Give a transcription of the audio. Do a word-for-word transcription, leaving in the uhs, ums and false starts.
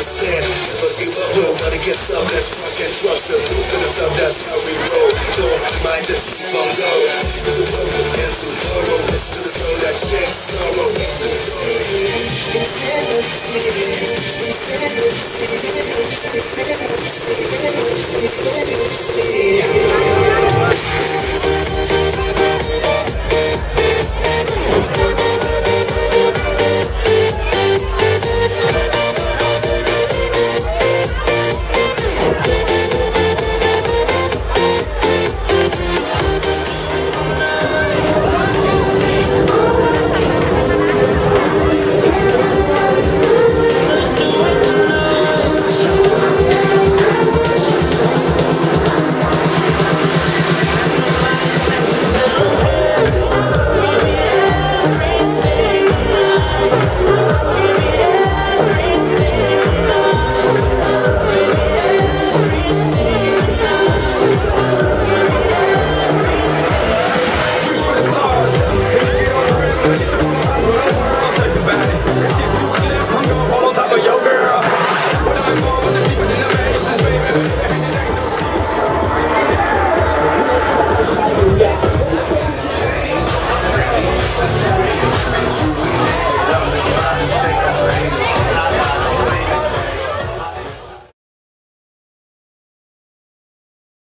stand. Never give up, no, nobody can stop. Let's rock and trust the move to the top, that's how we roll. No, mind just keep on going. With the world and tomorrow, listen to the song that shakes sorrow.